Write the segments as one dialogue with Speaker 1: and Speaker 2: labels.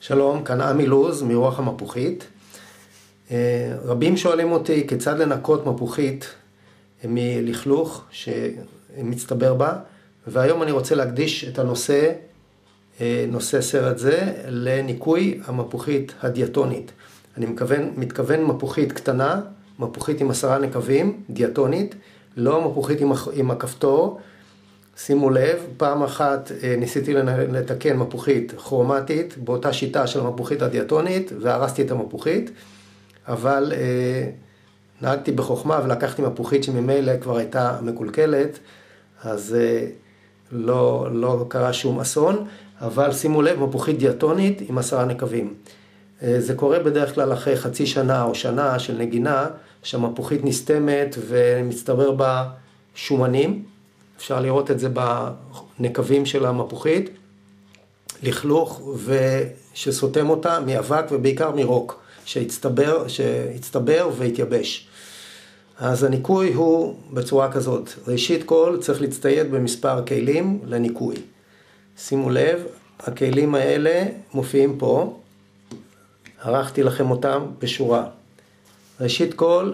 Speaker 1: שלום, כאן עמי לוז מרוח המפוחית. רבים שואלים אותי כיצד לנקות מפוחית מלכלוך שמצטבר בה, והיום אני רוצה להקדיש את נושא סרט זה לניקוי המפוחית הדיאטונית. אני מתכוון מפוחית קטנה, מפוחית עם 10 נקבים, דיאטונית, לא מפוחית עם הכפתור. שימו לב, פעם אחת ניסיתי לתקן מפוחית כרומטית באותה שיטה של המפוחית הדיאטונית והרסתי את המפוחית, אבל נהגתי בחוכמה ולקחתי מפוחית שממילא כבר הייתה מקולקלת, אז לא קרה שום אסון. אבל שימו לב, מפוחית דיאטונית עם 10 נקבים. זה קורה בדרך כלל אחרי חצי שנה או שנה של נגינה, שהמפוחית נסתמת ומצטבר בה שומנים. אפשר לראות את זה בנקבים של המפוחית, לכלוך שסותם אותה מאבק ובעיקר מרוק, שהצטבר והתייבש. אז הניקוי הוא בצורה כזאת. ראשית כל צריך להצטייד במספר כלים לניקוי. שימו לב, הכלים האלה מופיעים פה, ערכתי לכם אותם בשורה. ראשית כל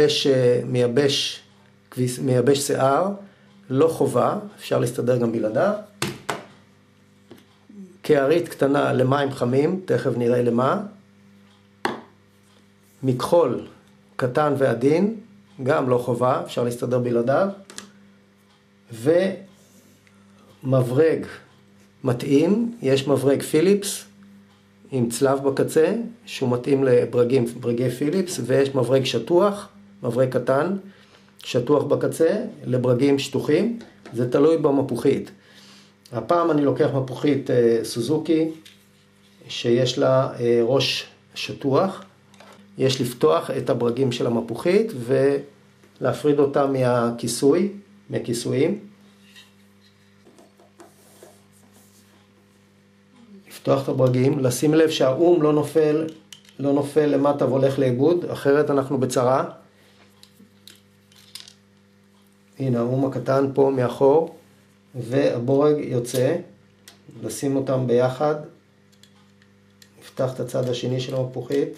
Speaker 1: מייבש שיער, לא חובה, אפשר להסתדר גם בלעדיו. קערית קטנה למים חמים, תכף נראה למה. מכחול קטן ועדין, גם לא חובה, אפשר להסתדר בלעדיו. ומברג מתאים, יש מברג פיליפס עם צלב בקצה, שהוא מתאים לברגי פיליפס, ויש מברג שטוח, מברג קטן, שטוח בקצה, לברגים שטוחים, זה תלוי במפוחית. הפעם אני לוקח מפוחית סוזוקי, שיש לה ראש שטוח. יש לפתוח את הברגים של המפוחית, ולהפריד אותה מהכיסויים. לפתוח את הברגים, לשים לב שהאום לא נופל למטה והולך לאיבוד, אחרת אנחנו בצרה. הנה האום הקטן פה מאחור, והבורג יוצא, לשים אותם ביחד, נפתח את הצד השני של המפוחית,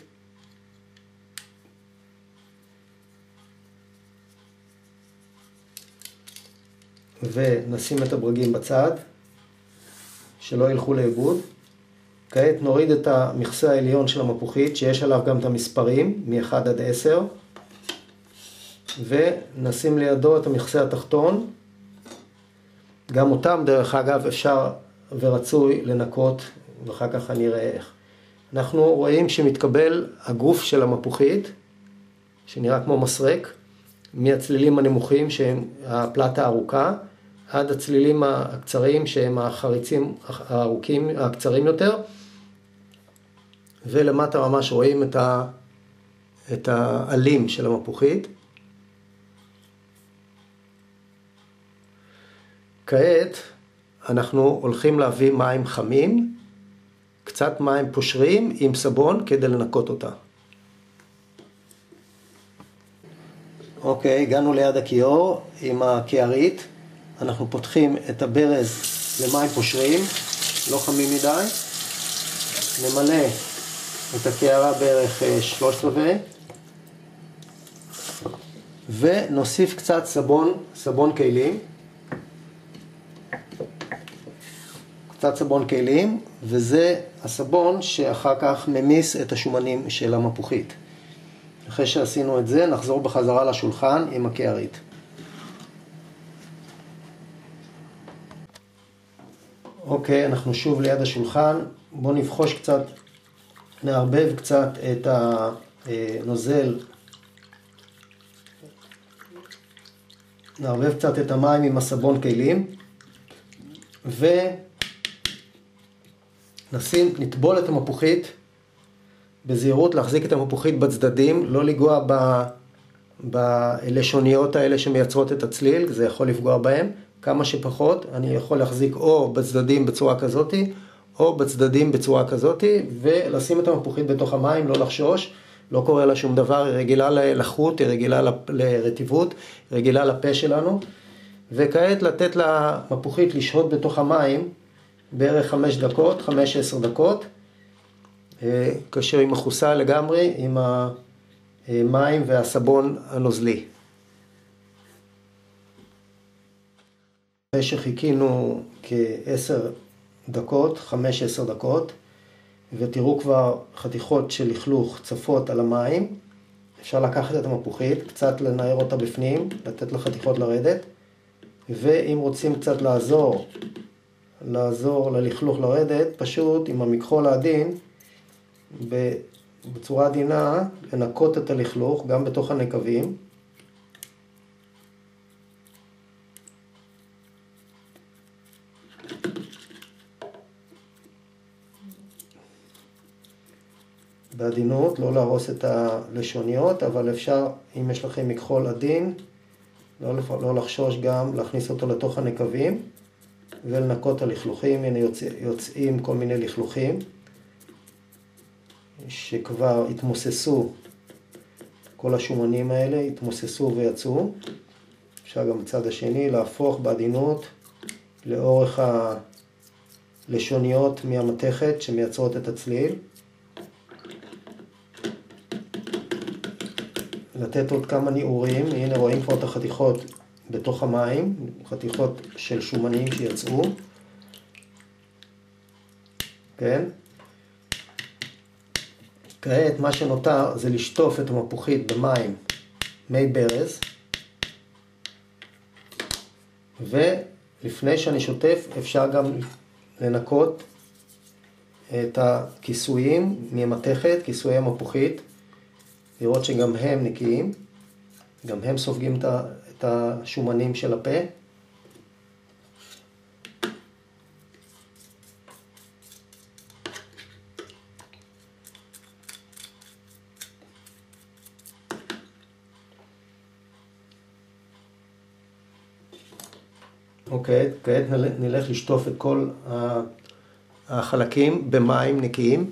Speaker 1: ונשים את הברגים בצד, שלא ילכו לאיבוד. כעת נוריד את המכסה העליון של המפוחית, שיש עליו גם את המספרים, מ-1 עד 10, ונשים לידו את המכסה התחתון. גם אותם דרך אגב אפשר ורצוי לנקות, ואחר כך אני אראה איך. אנחנו רואים שמתקבל הגוף של המפוחית, שנראה כמו מסרק, מהצלילים הנמוכים שהם הפלטה הארוכה, עד הצלילים הקצרים שהם החריצים הארוכים, הקצרים יותר, ולמטה ממש רואים את העלים של המפוחית. כעת אנחנו הולכים להביא מים חמים, קצת מים פושרים עם סבון כדי לנקות אותה. אוקיי, הגענו ליד הכיור עם הקערית. אנחנו פותחים את הברז למים פושרים, לא חמים מדי. נמלא את הקערה בערך 3/4, ונוסיף קצת סבון כלים. קצת סבון כלים, וזה הסבון שאחר כך ממיס את השומנים של המפוחית. אחרי שעשינו את זה, נחזור בחזרה לשולחן עם הקערית. אוקיי, אנחנו שוב ליד השולחן. בואו נבחוש קצת, נערבב קצת את הנוזל. נערבב קצת את המים עם הסבון כלים. נטבול את המפוחית בזהירות, להחזיק את המפוחית בצדדים, לא לגוע בלשוניות האלה שמייצרות את הצליל, זה יכול לפגוע בהם כמה שפחות. אני יכול להחזיק או בצדדים בצורה כזאת, או בצדדים בצורה כזאת, ולשים את המפוחית בתוך המים, לא לחשוש, לא קורה לה שום דבר, היא רגילה ללחות, היא רגילה לרטיבות, היא רגילה לפה שלנו. וכעת לתת למפוחית לשהות בתוך המים בערך 5 דקות, 5-10 דקות, כאשר היא מכוסה לגמרי עם המים והסבון הנוזלי. אחרי שחיכינו כ10 דקות, 5-10 דקות, ותראו כבר חתיכות של לכלוך צפות על המים, אפשר לקחת את המפוחית, קצת לנער אותה בפנים, לתת לחתיכות לרדת, ואם רוצים קצת לעזור ללכלוך לרדת, פשוט עם המכחול העדין, בצורה עדינה, לנקות את הלכלוך גם בתוך הנקבים. בעדינות, לא להרוס את הלשוניות, אבל אפשר, אם יש לכם מכחול עדין, לא לחשוש גם להכניס אותו לתוך הנקבים ולנקות את הלכלוכים. הנה יוצאים כל מיני לכלוכים שכבר התמוססו, כל השומנים האלה התמוססו ויצאו. אפשר גם בצד השני להפוך בעדינות לאורך הלשוניות מהמתכת שמייצרות את הצליל. לתת עוד כמה ניעורים, הנה רואים כבר את החתיכות בתוך המים, חתיכות של שומנים שיצאו. כן? כעת מה שנותר זה לשטוף את המפוחית במים, מי ברז. ולפני שאני שוטף אפשר גם לנקות את הכיסויים מהמתכת, כיסויי המפוחית. לראות שגם הם נקיים, גם הם סופגים את השומנים של הפה. אוקיי, כעת נלך לשטוף את כל החלקים במים נקיים.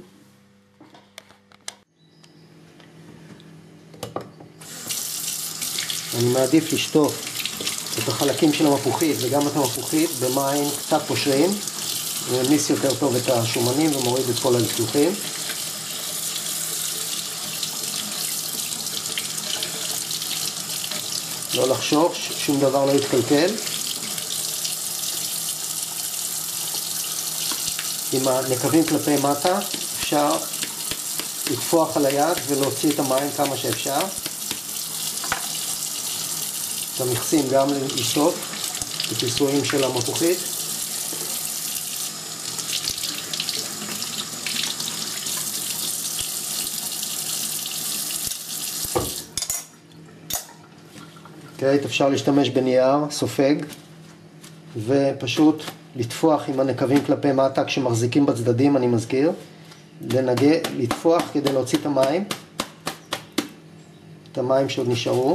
Speaker 1: אני מעדיף לשטוף את החלקים של המפוחית וגם את המפוחית במים קצת פושרים. זה ממיס יותר טוב את השומנים ומוריד את כל הלכלוכים. לא לחשוש, שום דבר לא יתקלקל. עם הנקבים כלפי מטה אפשר לטפוח על היד ולהוציא את המים כמה שאפשר. את המכסים גם לשטוף, את הכיסויים של המפוחית. כעת אפשר להשתמש בנייר סופג ופשוט לטפוח עם הנקבים כלפי מטה כשמחזיקים בצדדים, אני מזכיר. לטפוח כדי להוציא את המים שעוד נשארו.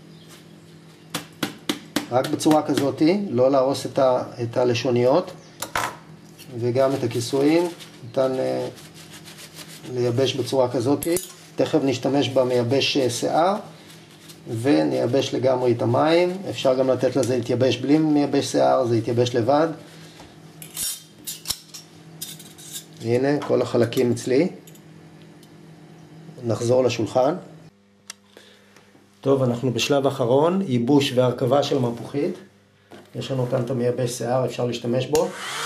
Speaker 1: רק בצורה כזאת, לא להרוס את הלשוניות וגם את הכיסויים. ניתן לייבש בצורה כזאת. תכף נשתמש במייבש שיער ונייבש לגמרי את המים. אפשר גם לתת לזה להתייבש בלי מייבש שיער, זה יתייבש לבד. הנה כל החלקים אצלי. נחזור לשולחן. טוב, אנחנו בשלב אחרון, ייבוש והרכבה של המפוחית. יש לנו כאן את המייבש שיער, אפשר להשתמש בו.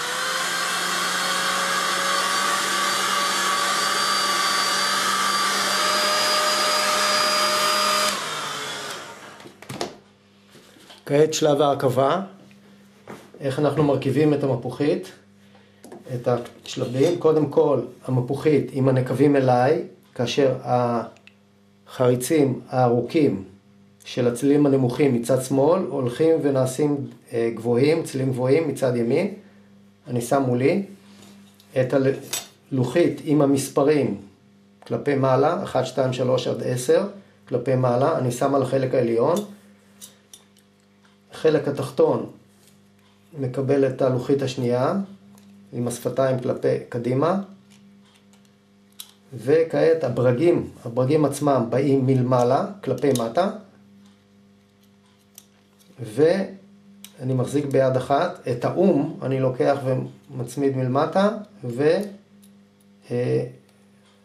Speaker 1: כעת שלב ההרכבה. איך אנחנו מרכיבים את המפוחית? את השלבים. קודם כל, המפוחית עם הנקבים אליי, כאשר החריצים הארוכים של הצלילים הנמוכים מצד שמאל הולכים ונעשים גבוהים, צלילים גבוהים מצד ימין. אני שם מולי את הלוחית עם המספרים כלפי מעלה, 1, 2, 3 עד 10 כלפי מעלה, אני שם על החלק העליון. החלק התחתון מקבל את הלוחית השנייה עם השפתיים כלפי קדימה. וכעת הברגים עצמם באים מלמעלה כלפי מטה. ואני מחזיק ביד אחת, את האום אני לוקח ומצמיד מלמטה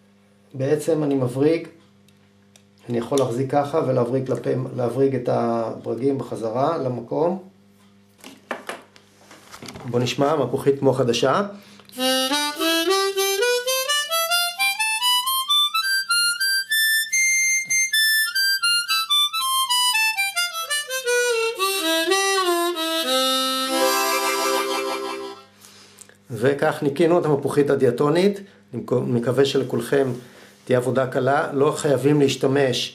Speaker 1: בעצם אני מבריג, אני יכול להחזיק ככה ולהבריג את הברגים בחזרה למקום. בוא נשמע, מפוחית כמו חדשה. וכך ניקינו את המפוחית הדיאטונית. אני מקווה שלכולכם תהיה עבודה קלה. לא חייבים להשתמש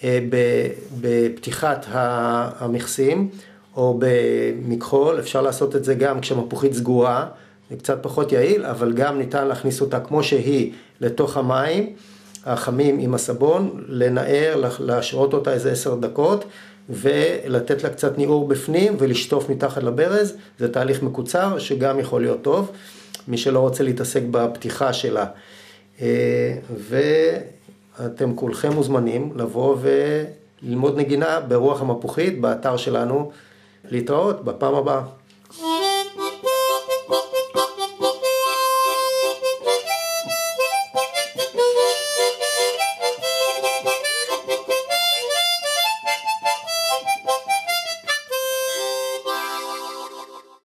Speaker 1: בפתיחת המכסים או במכחול. אפשר לעשות את זה גם כשהמפוחית סגורה. זה קצת פחות יעיל, אבל גם ניתן להכניס אותה כמו שהיא לתוך המים החמים עם הסבון, לנער, להשרות אותה איזה 10 דקות, ולתת לה קצת ניעור בפנים ולשטוף מתחת לברז. זה תהליך מקוצר שגם יכול להיות טוב, מי שלא רוצה להתעסק בפתיחה שלה. ואתם כולכם מוזמנים לבוא וללמוד נגינה ברוח המפוחית באתר שלנו. להתראות בפעם הבאה.